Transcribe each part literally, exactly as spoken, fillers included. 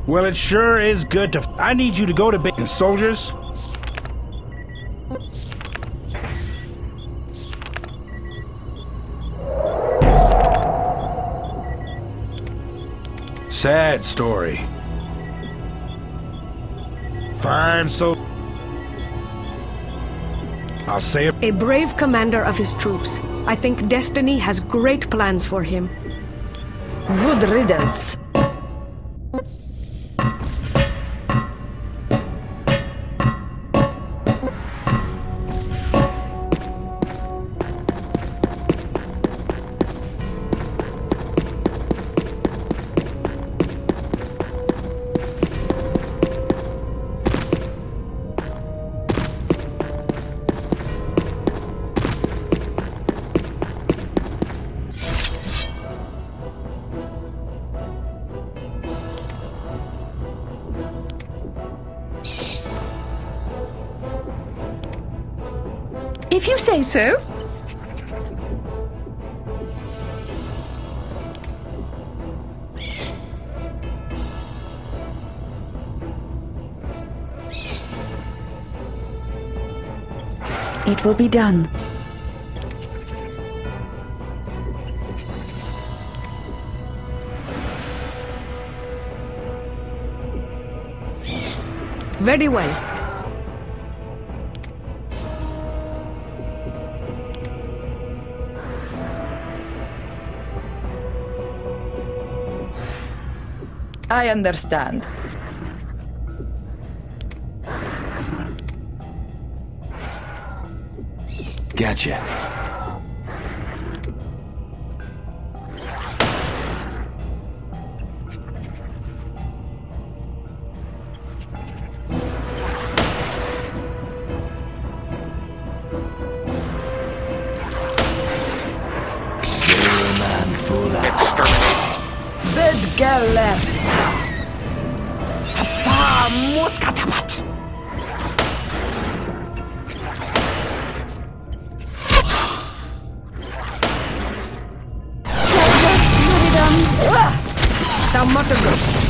Well, it sure is good to... I need you to go to base. Soldiers? Sad story. Fine, so... I'll say it. A brave commander of his troops. I think destiny has great plans for him. Good riddance. If you say so. It will be done. Very well. I understand. Gotcha. Zero man full out. Exterminate. Bed girl left. Ah, Muskatabat! Thaumaturgus.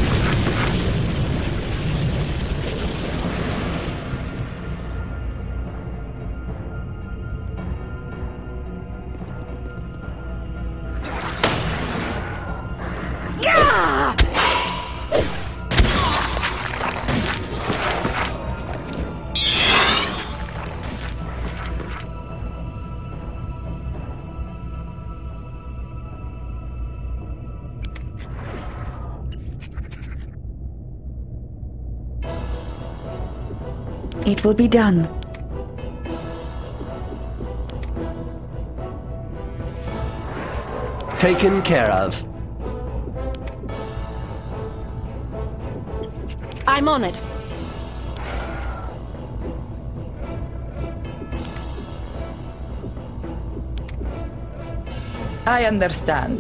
It will be done. Taken care of. I'm on it. I understand.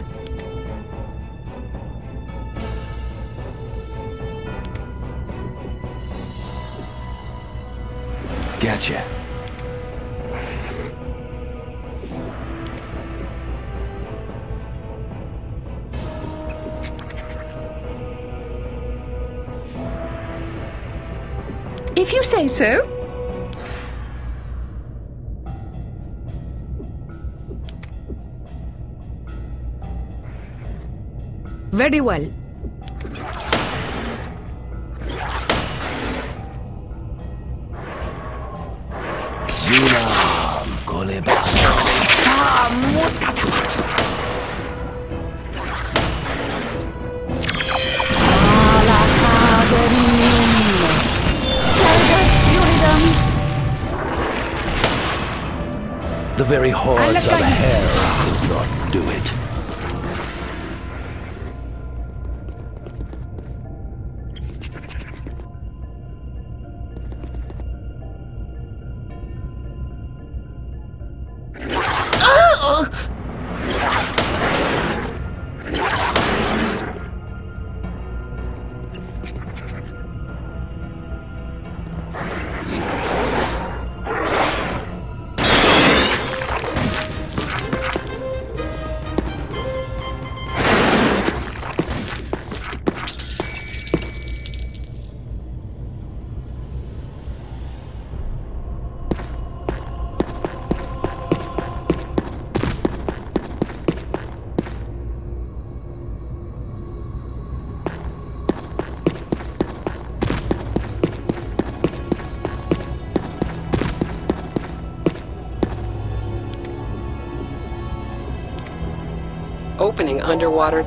Gotcha. If you say so. Very well. Zunam Kolebat. Ah, Muskatabat! The very hordes of hell could not do it. Opening underwater.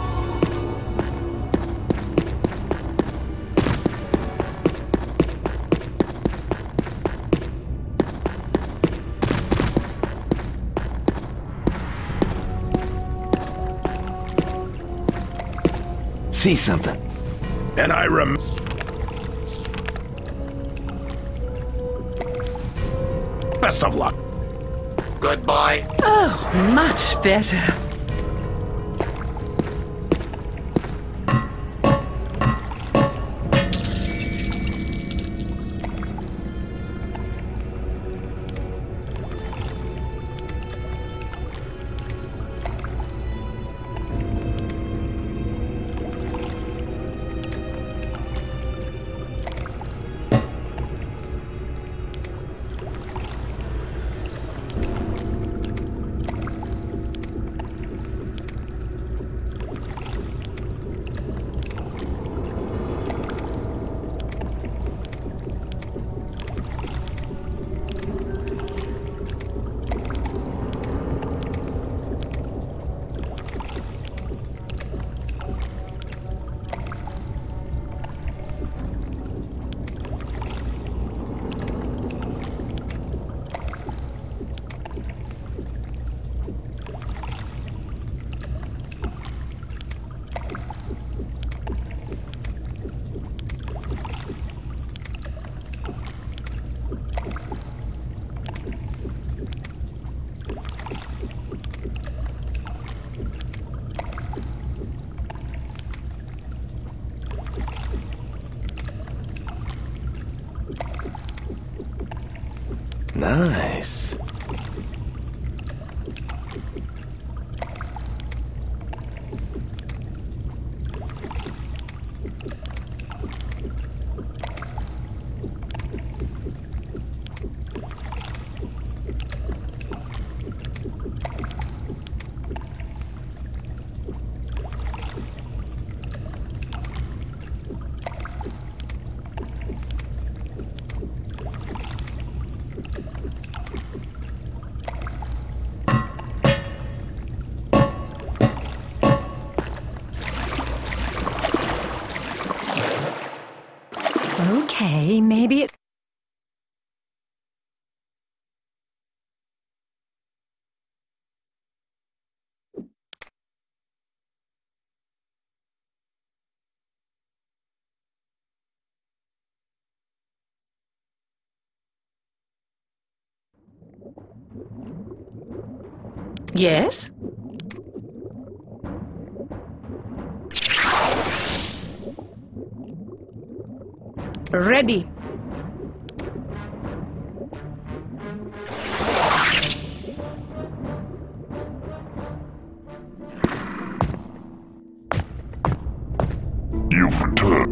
See something. And I rem... Best of luck. Goodbye. Oh, much better. Nice. Okay, maybe it... Yes? Ready. You've returned.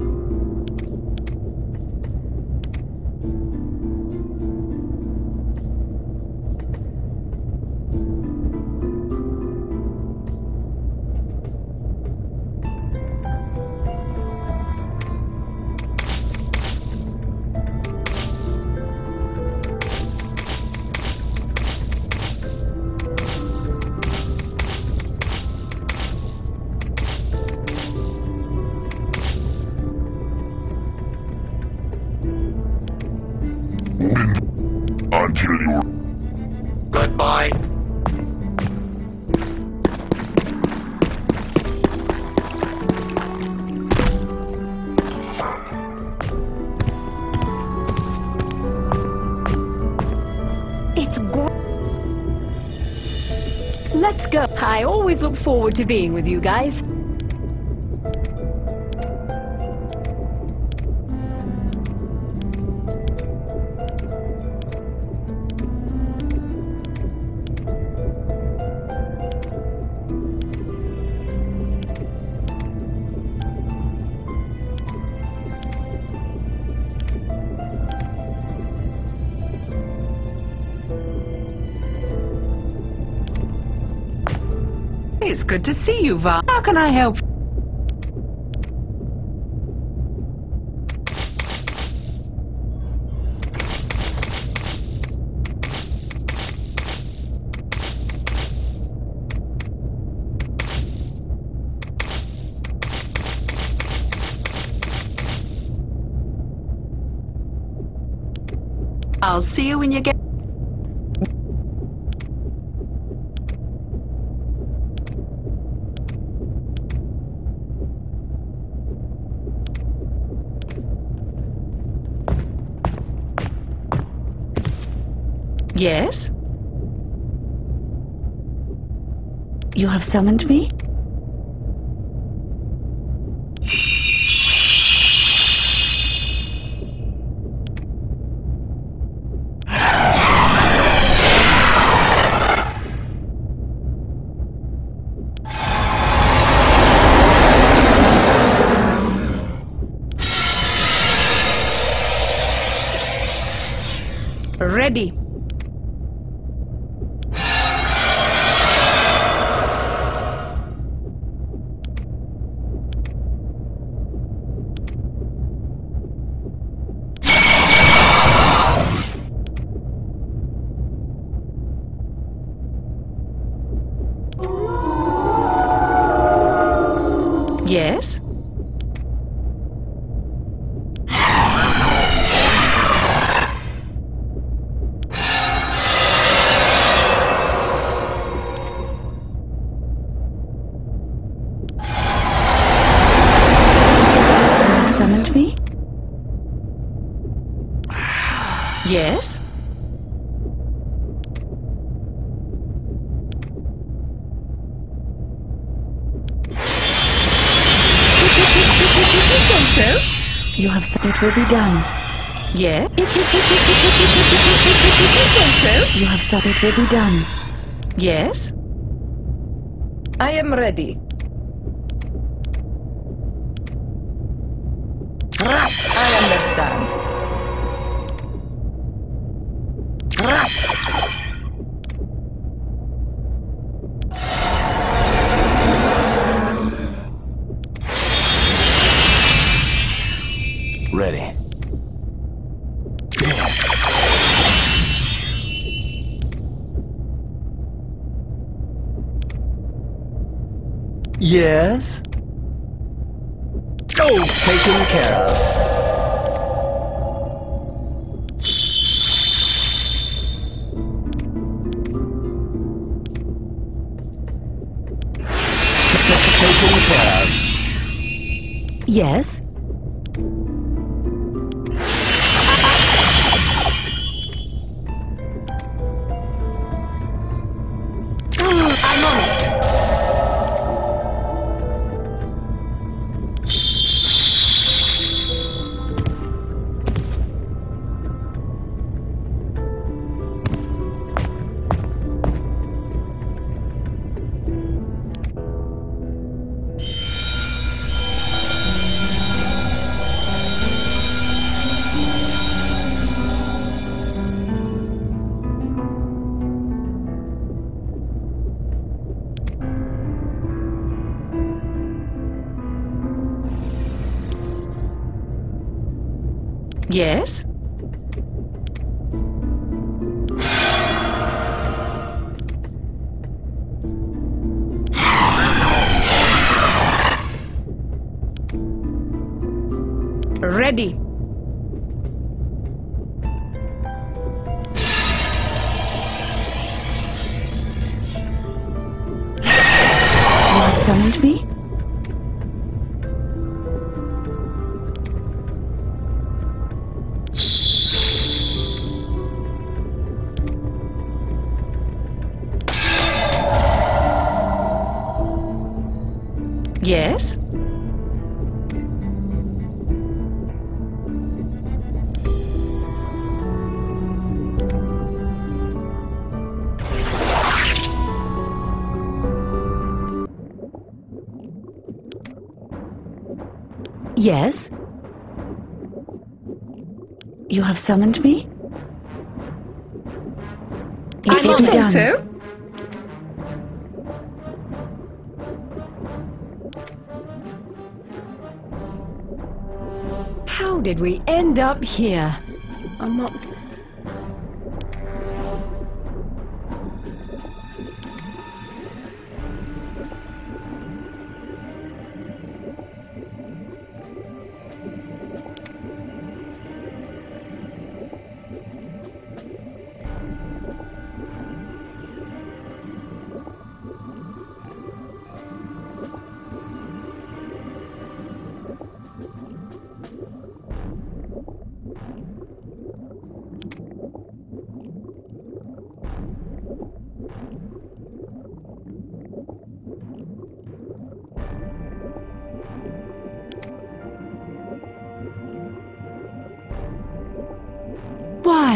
Until you're... Goodbye. It's gr- Let's go. I always look forward to being with you guys. It's good to see you, Va. How can I help? I'll see you when you get... Yes? You have summoned me? Ready. Yes? Summoned me? Yes? You have said it will be done. Yeah? You have said it will be done. Yes? I am ready. I understand. Ready. Yes? Oh, taken care of. Taken care of. Yes? I'm on it. Yes? Ready. You have summoned me? Yes? Yes? You have summoned me? It I will be think done. so. How did we end up here? I'm not...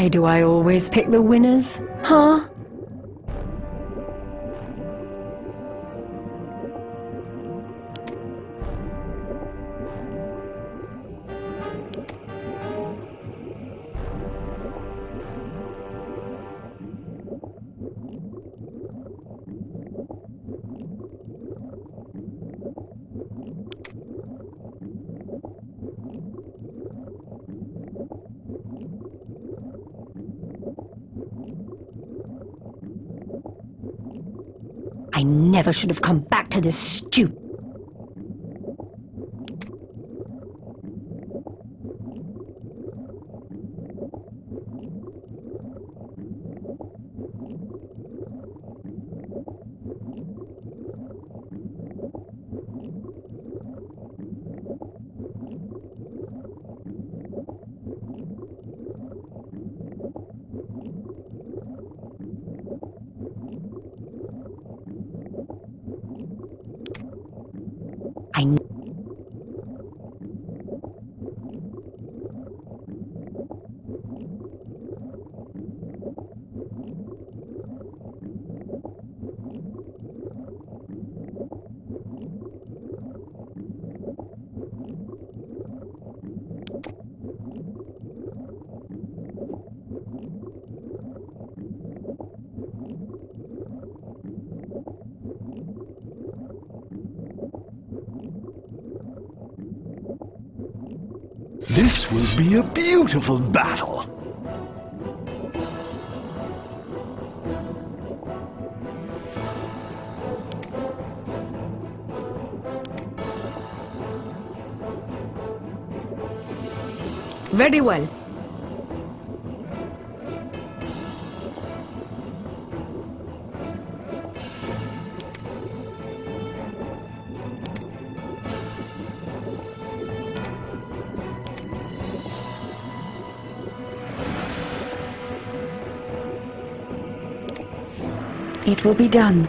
Why do I always pick the winners, huh? I never should have come back to this stupid... I... This will be a beautiful battle. Very well. It will be done.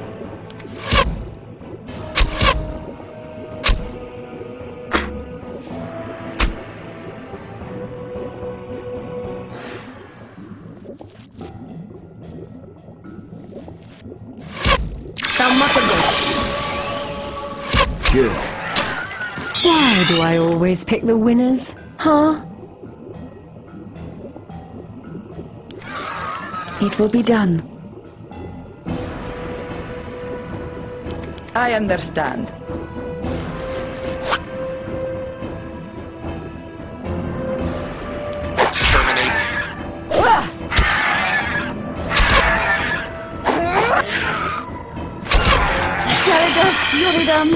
Good. Why do I always pick the winners, huh? It will be done. I understand. Terminate. Skeletus, Yuridam.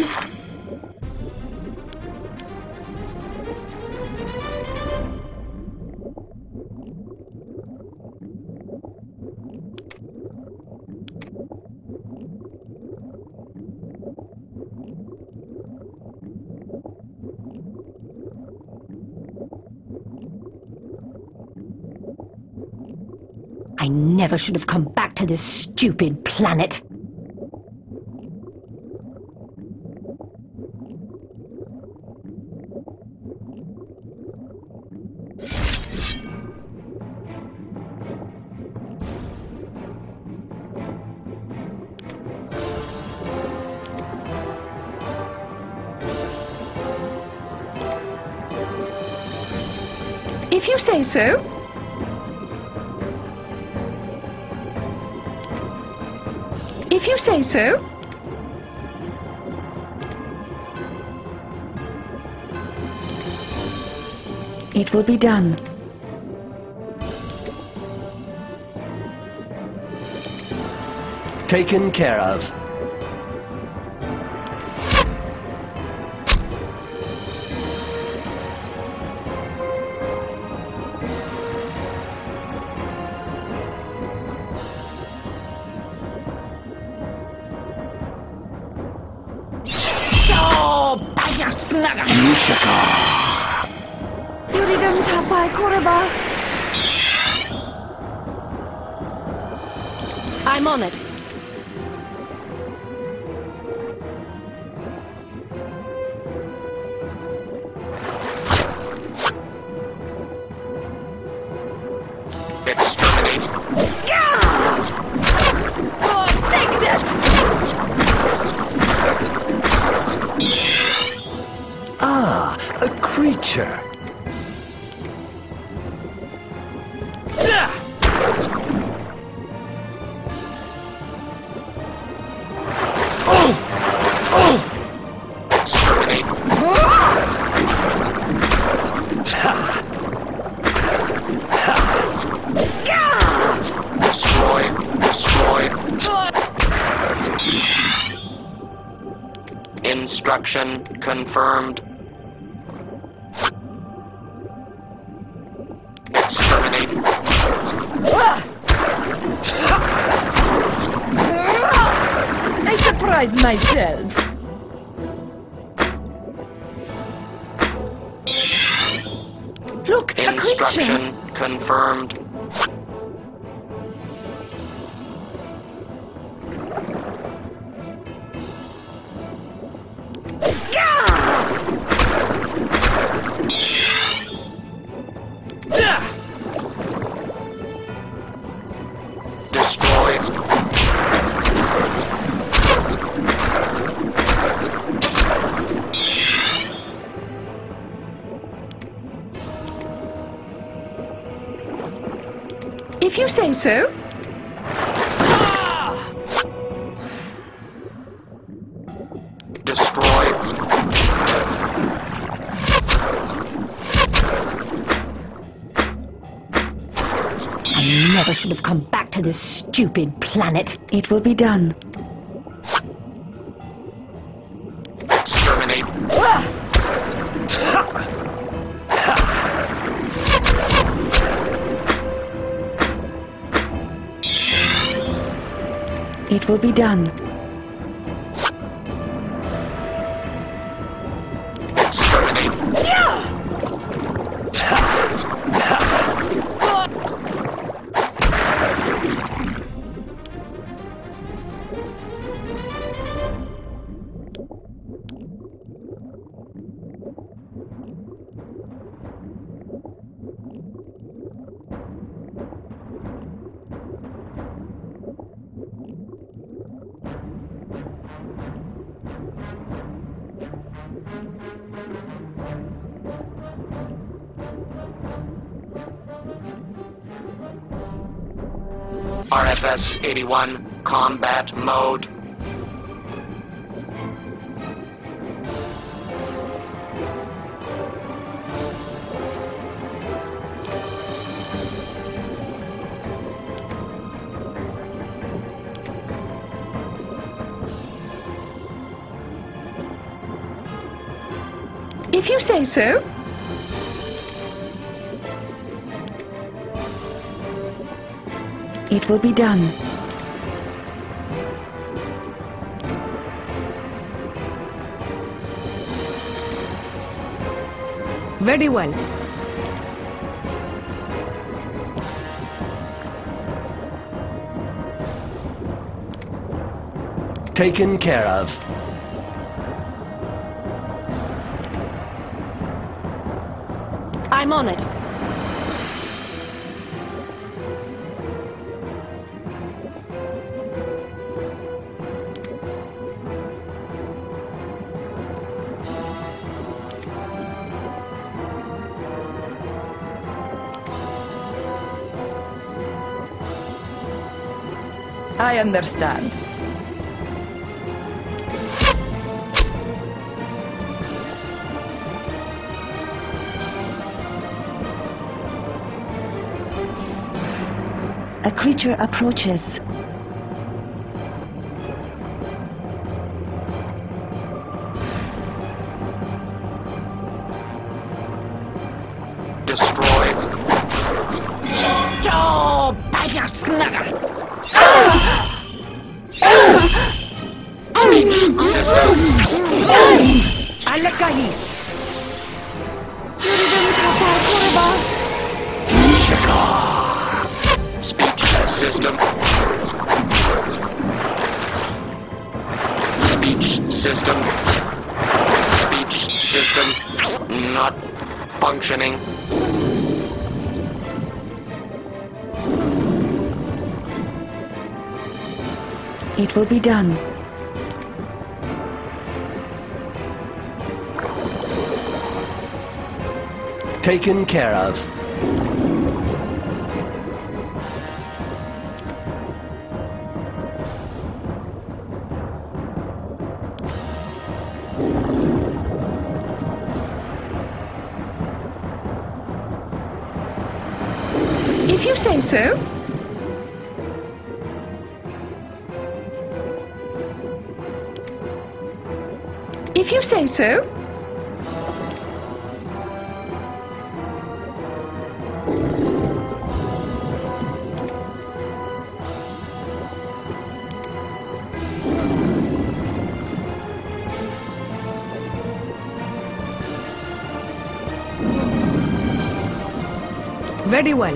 I never should have come back to this stupid planet. If you say so. If you say so. It will be done. Taken care of. Yuridam tapai kurava. I'm on it. Instruction confirmed. Exterminate. I surprise myself. Look, a creature! Instruction confirmed. Destroy. If you say so. Destroy. I never should have come back to this stupid planet. It will be done. Exterminate. It will be done. Exterminate. R F S eighty-one, combat mode. If you say so. It will be done. Very well. Taken care of. I'm on it. I understand. A creature approaches. Destroy. Oh, bite your snugger! Speech system. Alekahis! Speech system. Speech system. Speech system. Not functioning. It will be done. Taken care of. If you say so. If you say so. Very well.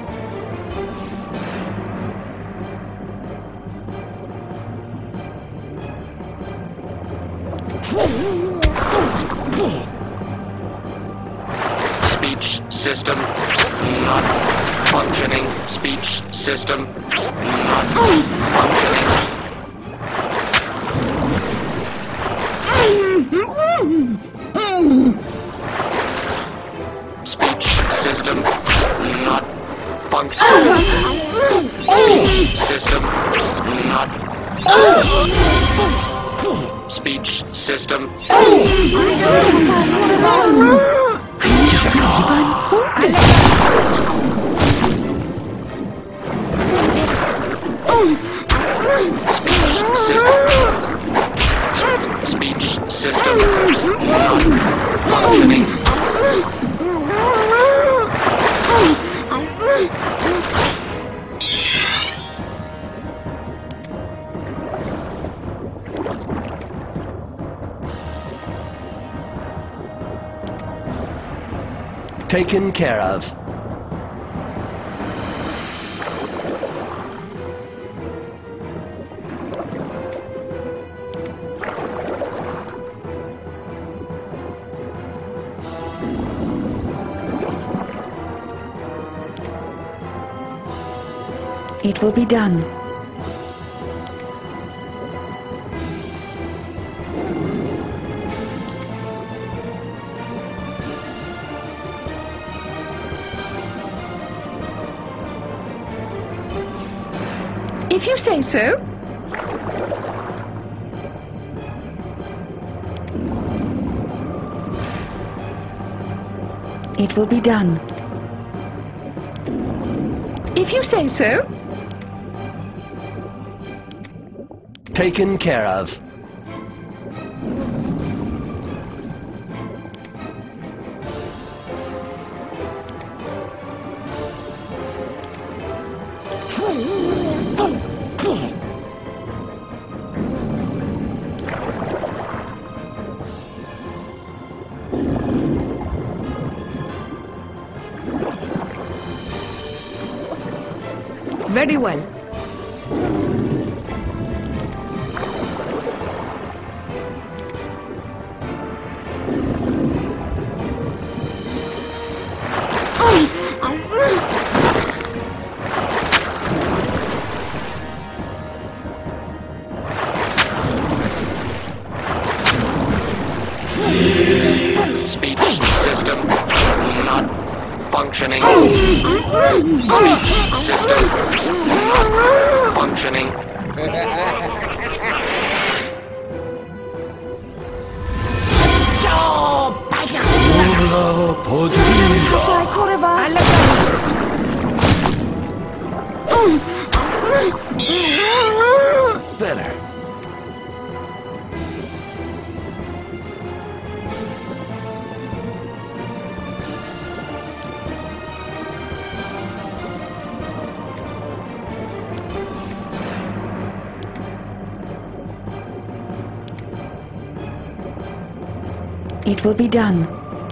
Speech system not functioning. Speech system not functioning. Speech system not functioning. Speech system not. Speech system. Speech system not functioning. Taken care of. It will be done. If you say so. It will be done. If you say so. Taken care of. Very well. Speech system not functioning. Speech system not functioning. Better. It will be done.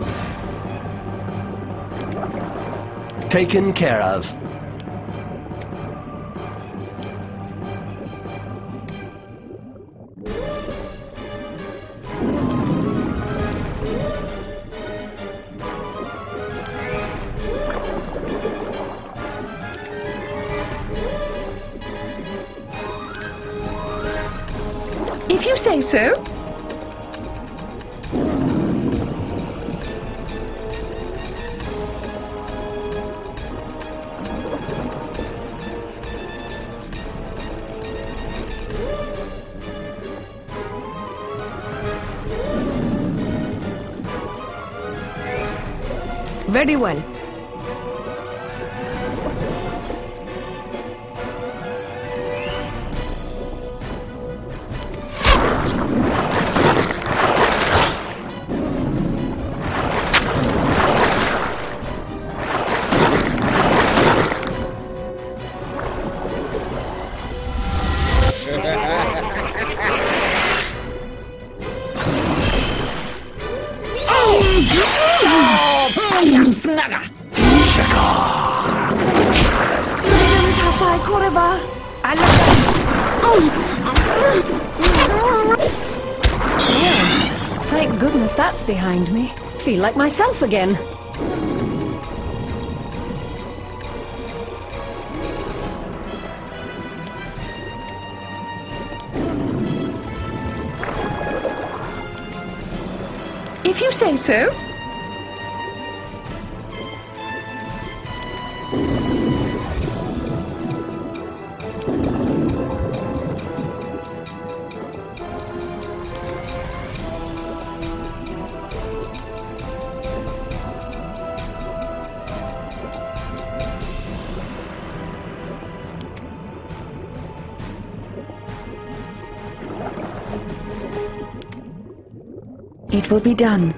Taken care of. If you say so. Very well. snaga! Tapai Koreva! Alakais! Thank goodness that's behind me. Feel like myself again. If you say so. It will be done.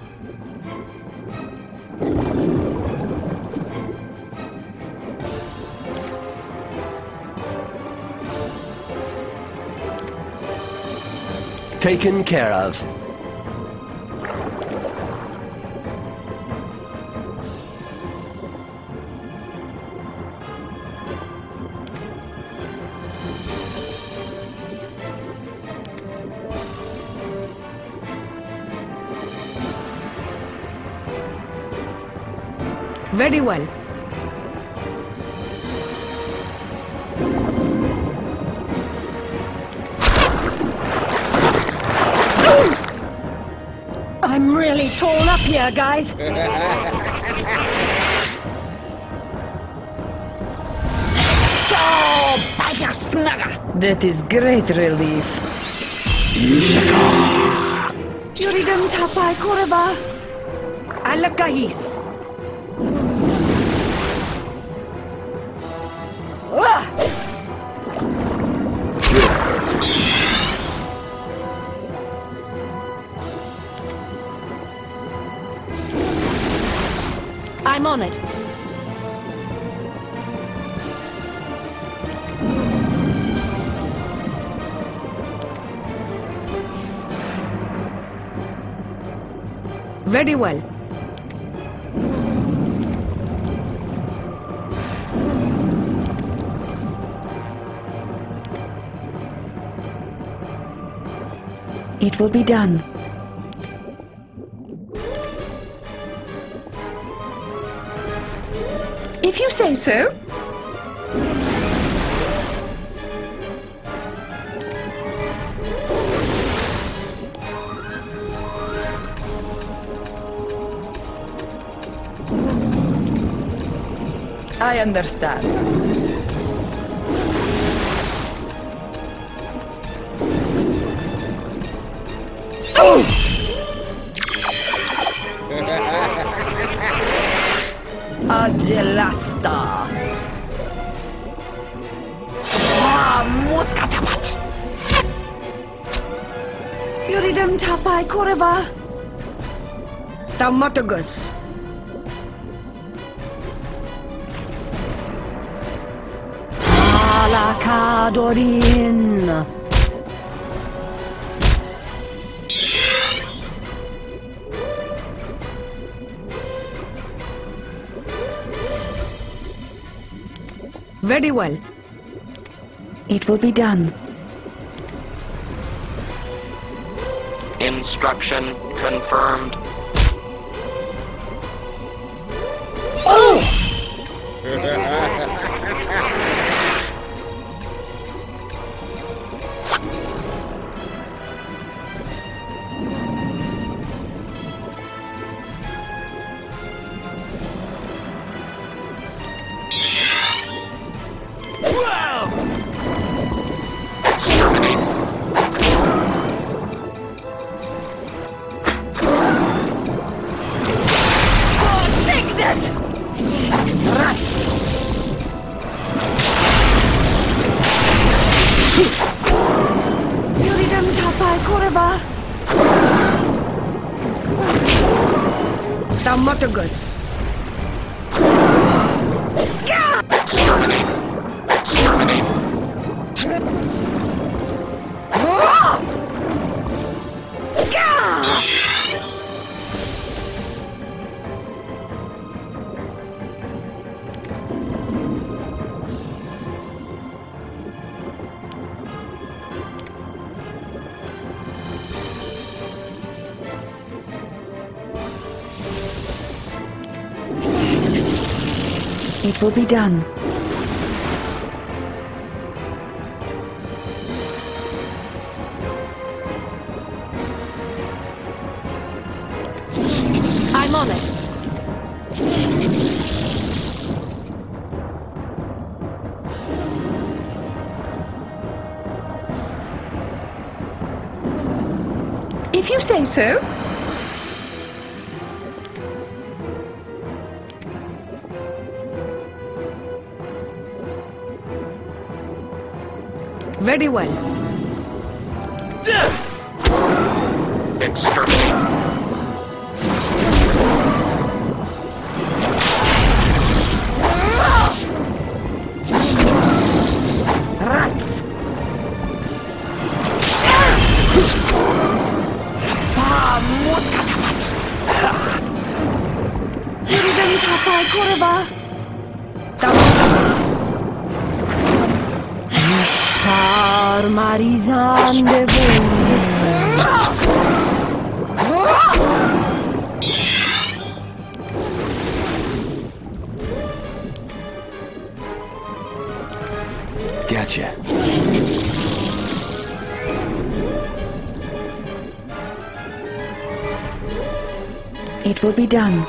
Taken care of. Very well. I'm really torn up here, guys. Oh, Baya snaga! That is great relief. Yuridum Tapai Koreva! Alakais! I'm on it. Very well. It will be done. If you say so. I understand. Agelasta. Ah, Muskatabat. Yuridum Tapai Koreva! Thaumaturgus! Alakadorin! Very well. It will be done. Instruction confirmed. Yuridum Tapai Koreva! Thaumaturgus! Exterminate. Exterminate. It will be done. I'm on it. If you say so. Very well. Exterminate. Rats! Yürüdüm çapay kurva. Zamanımız. Niştar marizan de Gotcha. It will be done.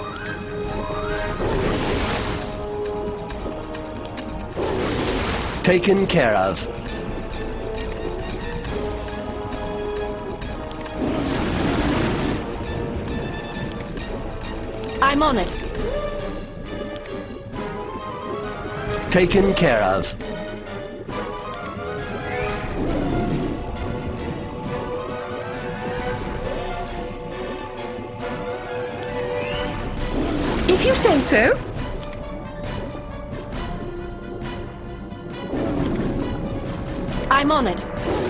Taken care of. I'm on it. Taken care of. If you say so. I'm on it.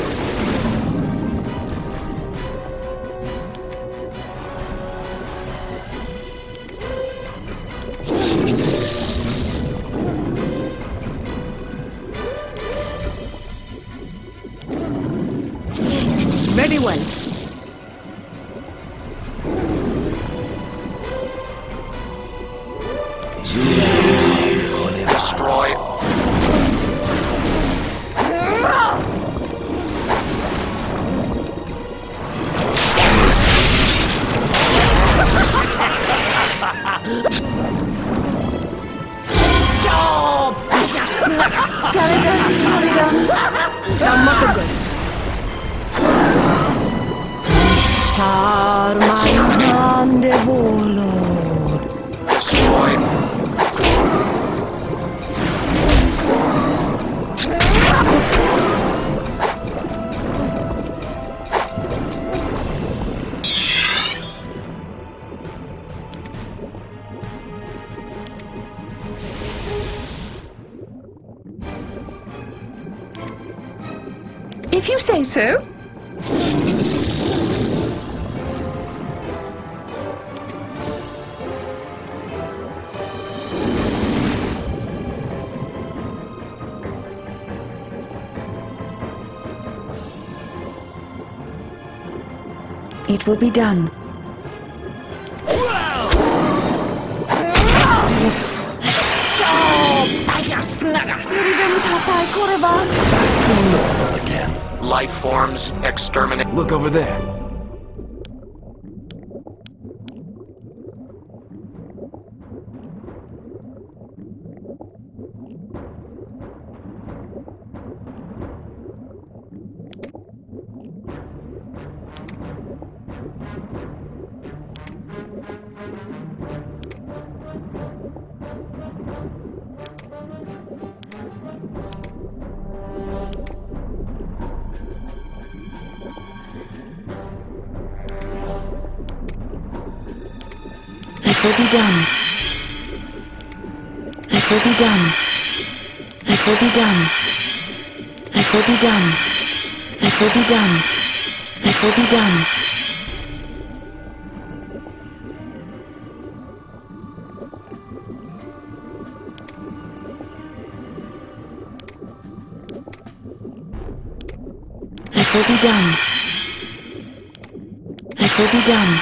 Very well. Destroy. Niştar marizan de volor. Destroy. If you say so. It will be done. Yürüdüm çapay kurva. Again. Life forms exterminate. Look over there. It will be done. It will be done. It will be done. It will be done. It will be done. It will be done. It will be done. It will be done.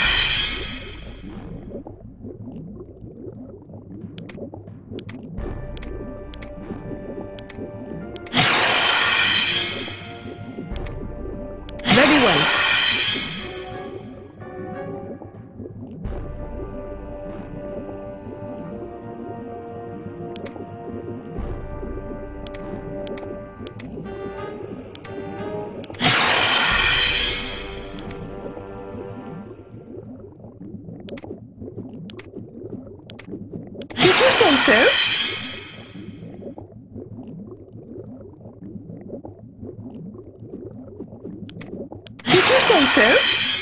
so. If you say so.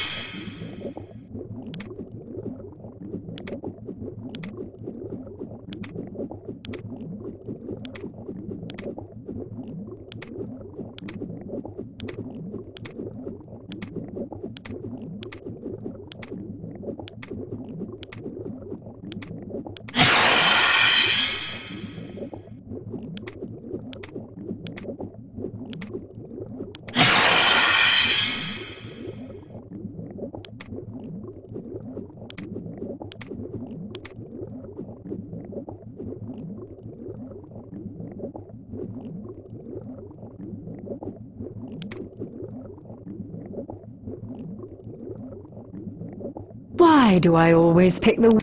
Why do I always pick the...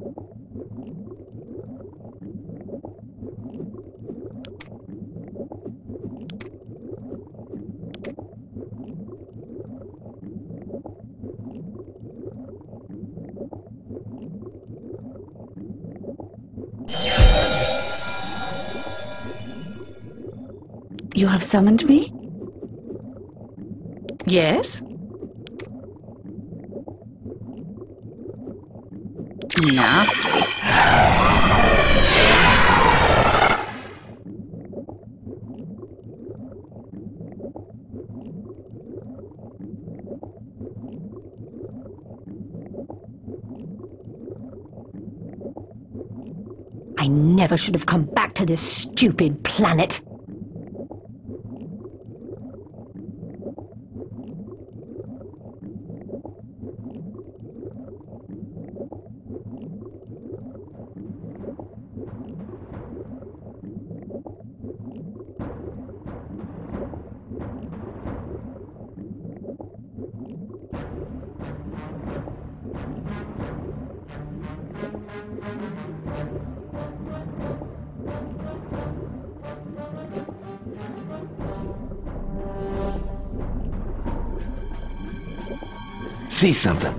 You have summoned me? Yes? Nasty. I never should have come back to this stupid planet. See something.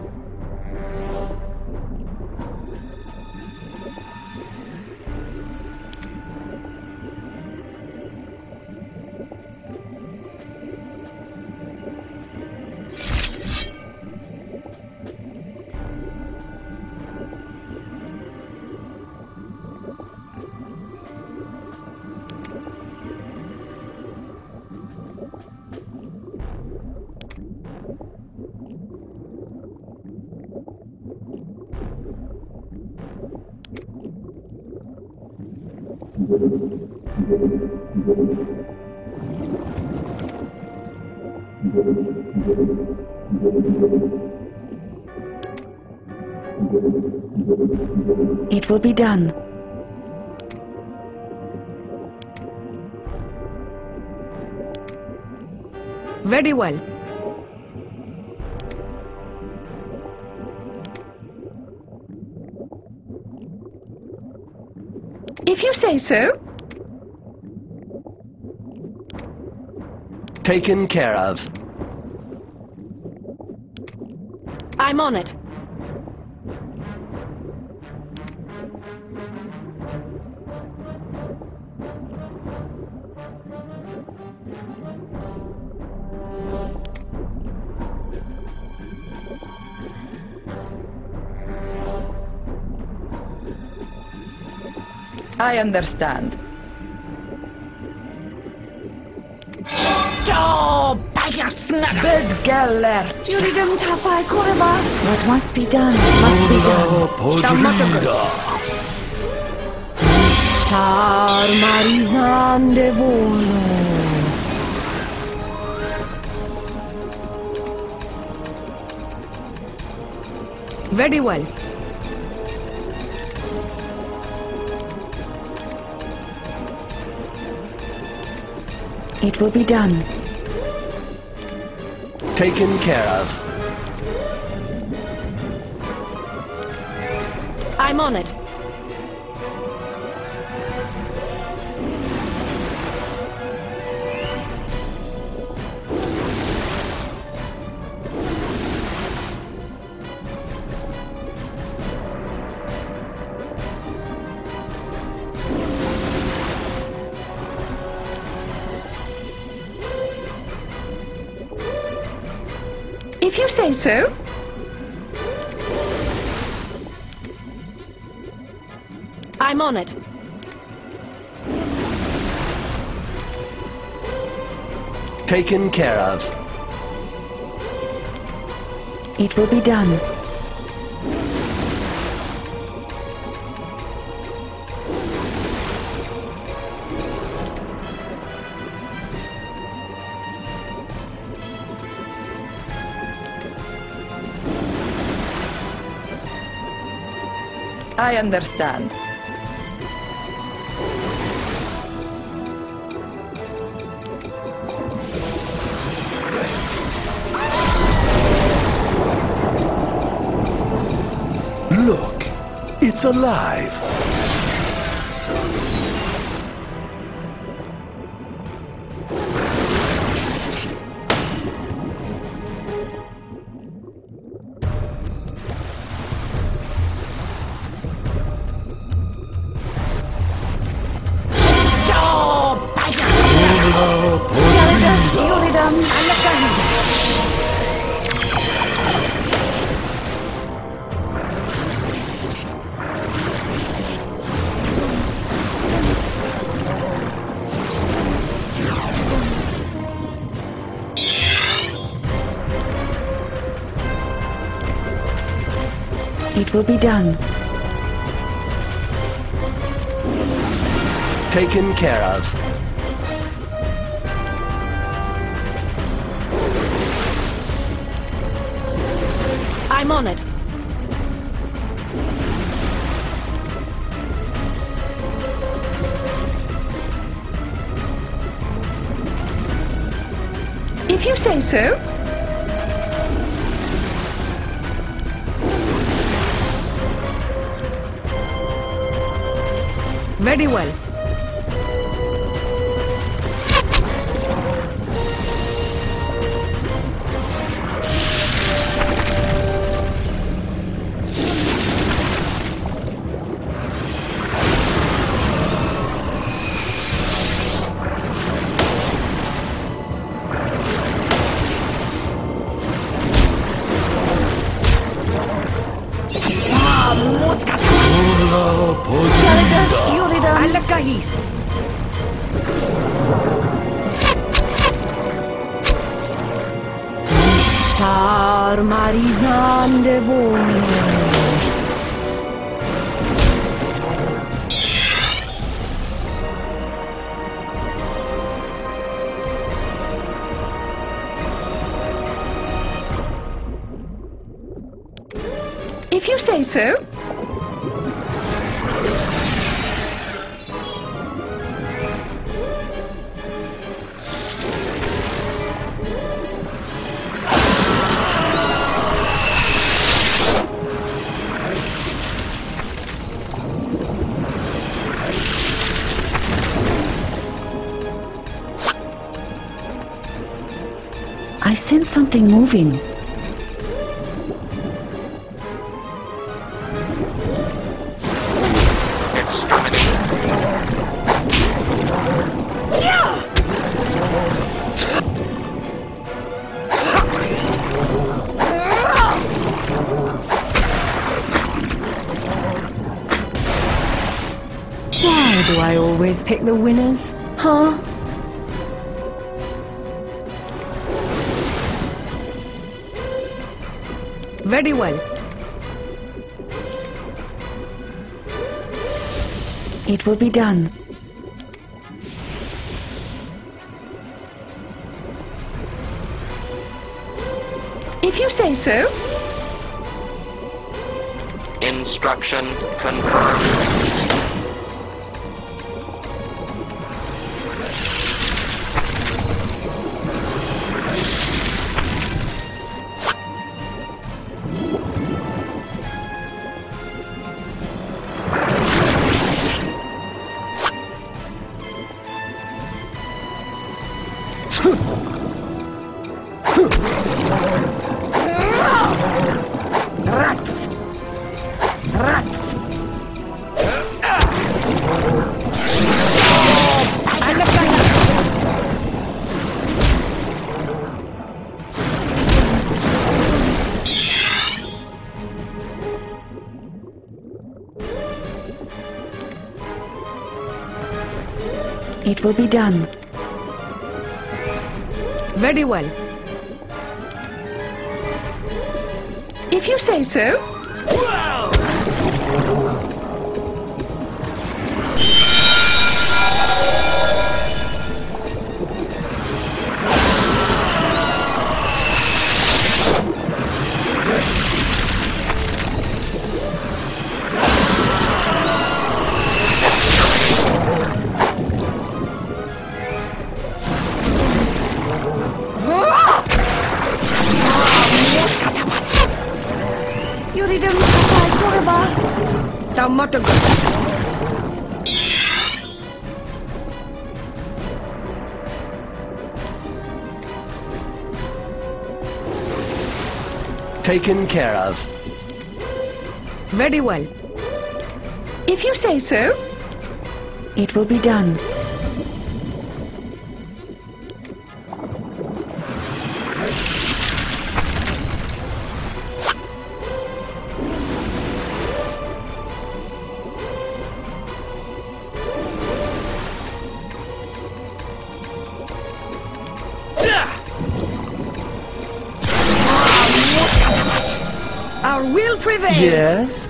It will be done. Very well. If you say so. Taken care of. I'm on it. I understand. Bedgellert! What must be done must be done. Star Marizan de Volo. Very well. It will be done. Taken care of. I'm on it. If you say so. I'm on it. Taken care of. It will be done. I understand. Look, it's alive. It will be done. Taken care of. I'm on it. If you say so. Very well. Alla Kahis. Star Marizan de Vole. If you say so. I sense something moving. Exterminate. Why do I always pick the winners? Huh? Very well. It will be done. If you say so. Instruction confirmed. Rats! Rats! It will be done. Very well. If you say so. Yuridam Kurva. Samataga. Taken care of. Very well. If you say so. It will be done. Our will prevails. Yes?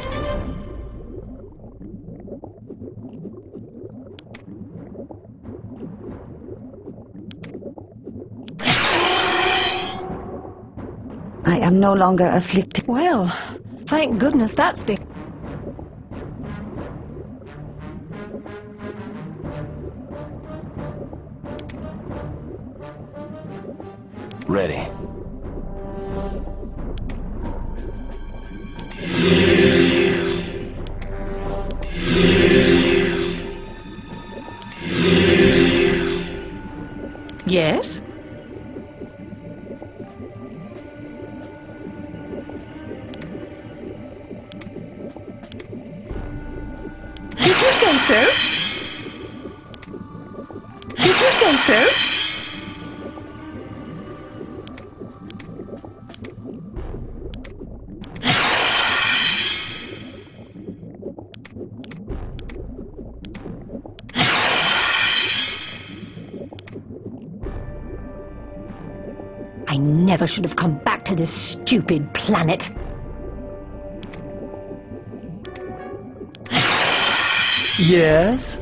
I am no longer afflicted. Well, thank goodness that's been. Ready. Yes? If you say so. If you say so. I never should have come back to this stupid planet. Yes?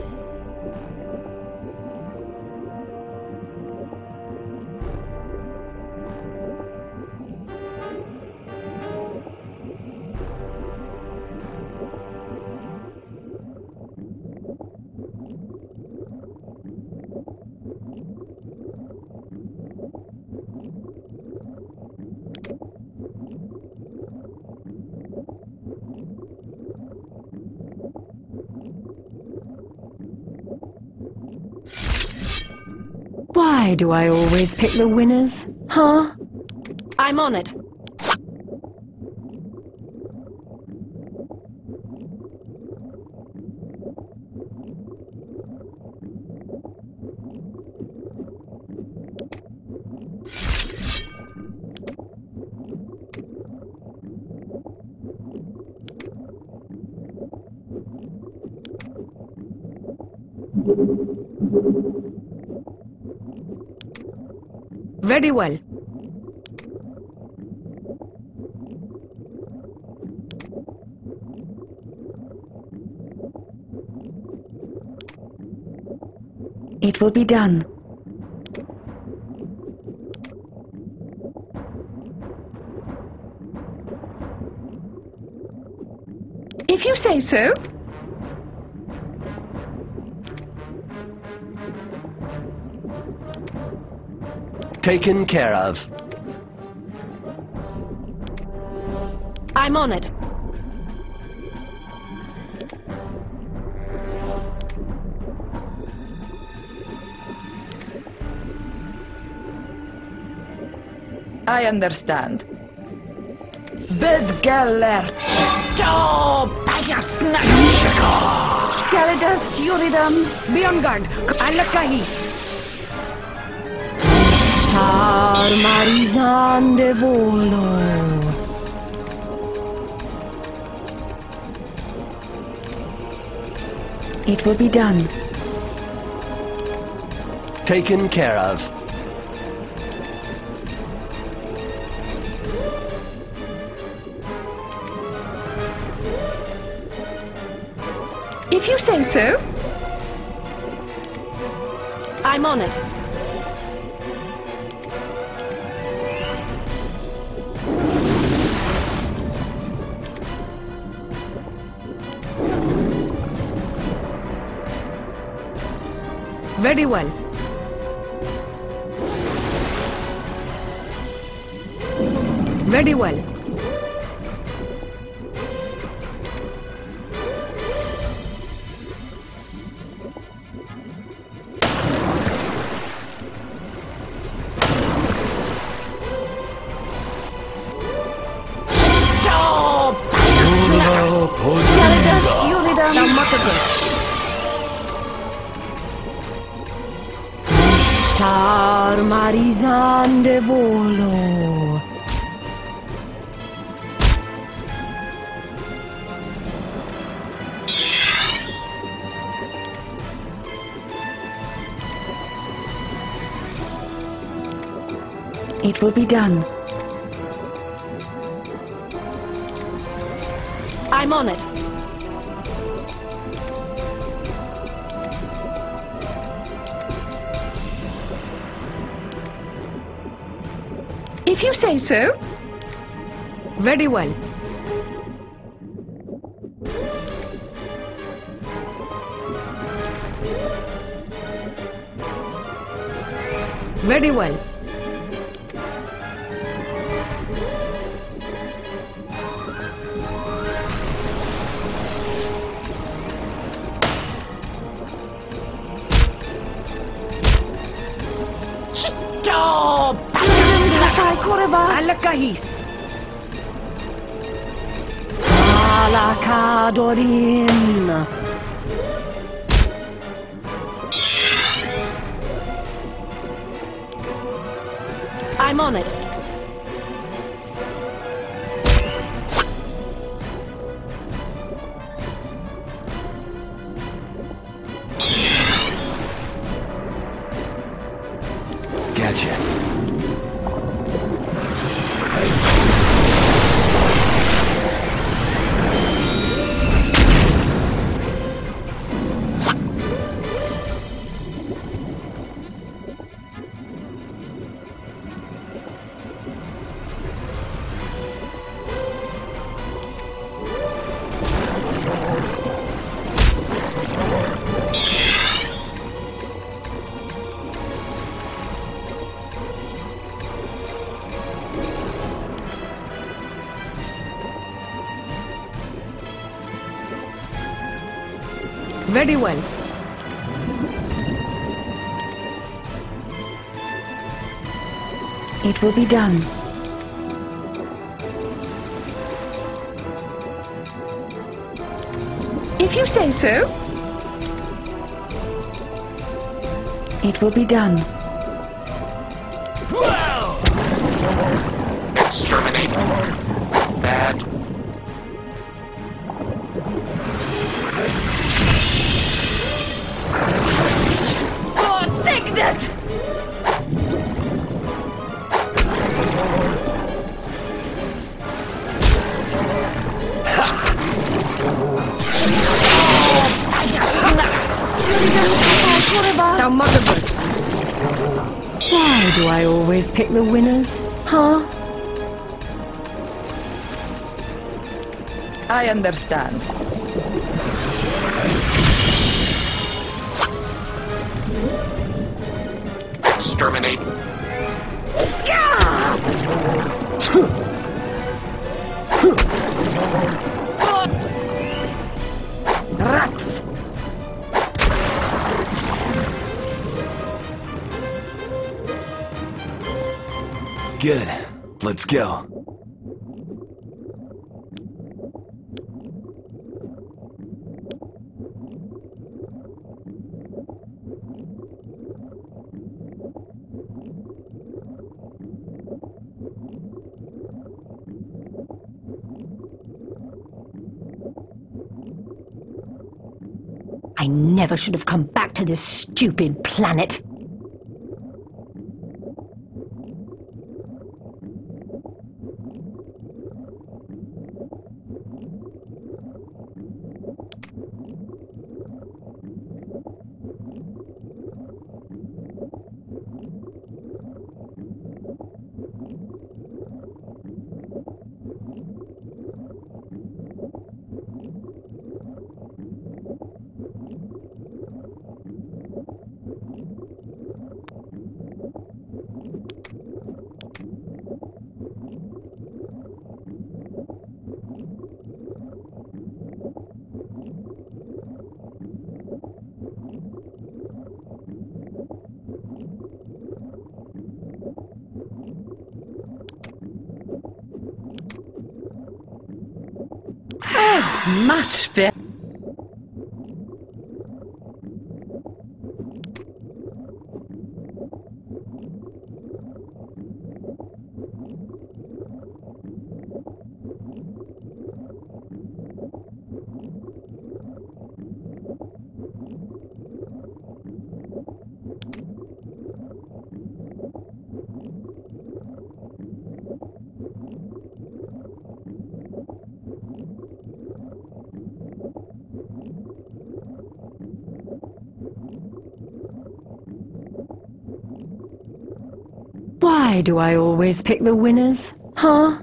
Why do I always pick the winners? Huh? I'm on it. Very well. It will be done. If you say so. Taken care of. I'm on it. I understand. Bedgalert. Oh, Bayasnak! Skeledas Yuridam. Be on guard. Alakahis. Star Marizan de Volo. It will be done. Taken care of. If you say so. I'm on it. Very well. Very well. Star Marizan de Volo. It will be done. I'm on it. If you say so. Very well. Very well. Alakahis. Alakadorin. I'm on it. Gotcha. Very well. It will be done. If you say so. It will be done. Exterminate. Bad. Oh, take that! Some motherboards. Why do I always pick the winners? Huh? I understand. Exterminate. Rats! Good. Let's go. I never should have come back to this stupid planet. Much better. Why do I always pick the winners? Huh?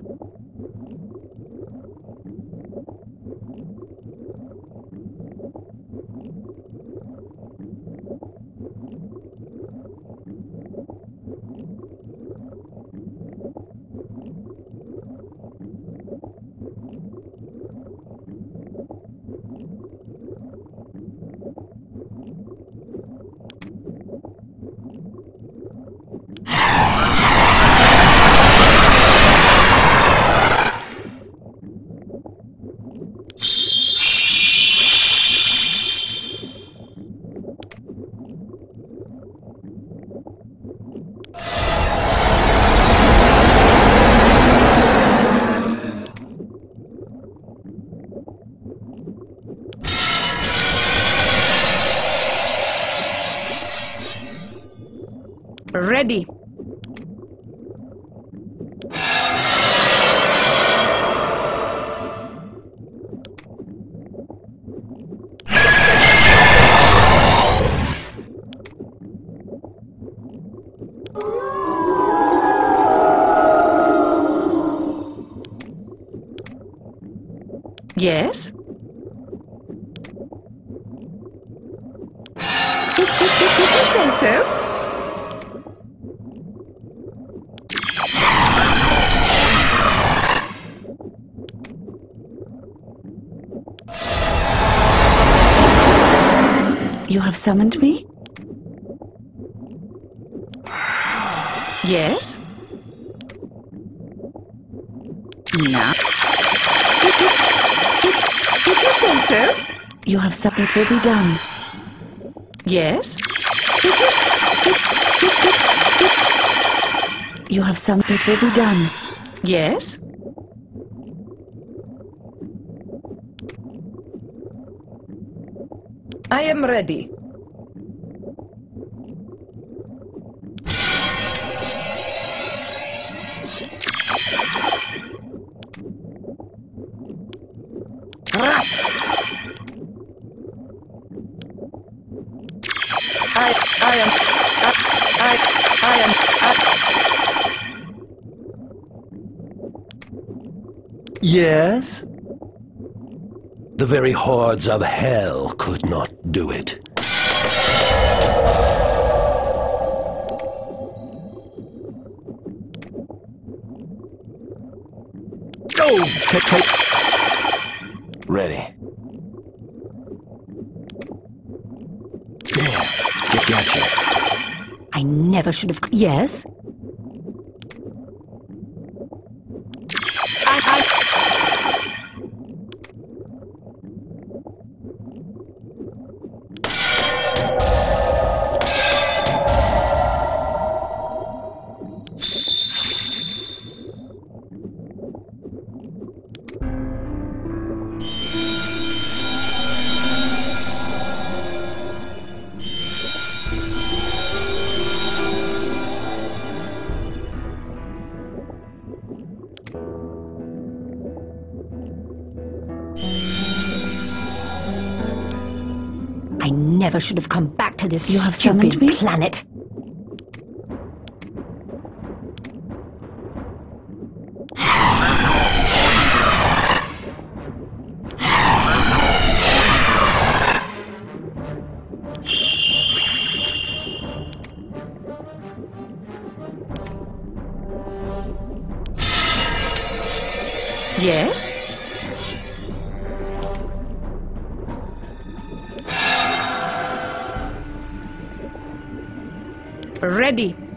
Ready. Yes? If, if, if, if you say so. You have summoned me? Yes? No. If, if, if, if you say so. You have summoned. It will be done. Yes? If you, if, if, if, if. You have summoned. It will be done. Yes? I am ready. Rats! I, I am, I, I, I am, I... Yes? The very hordes of hell could not do it. Go! Take, take. Ready. Damn, get gotcha. I never should have... Yes? I, I... I never should have come back to this You have summoned stupid me? planet. Yes? Ready.